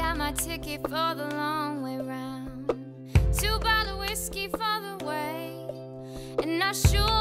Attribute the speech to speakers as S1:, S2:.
S1: got my ticket for the long way round. 2 bottle whiskey for the way, and I sure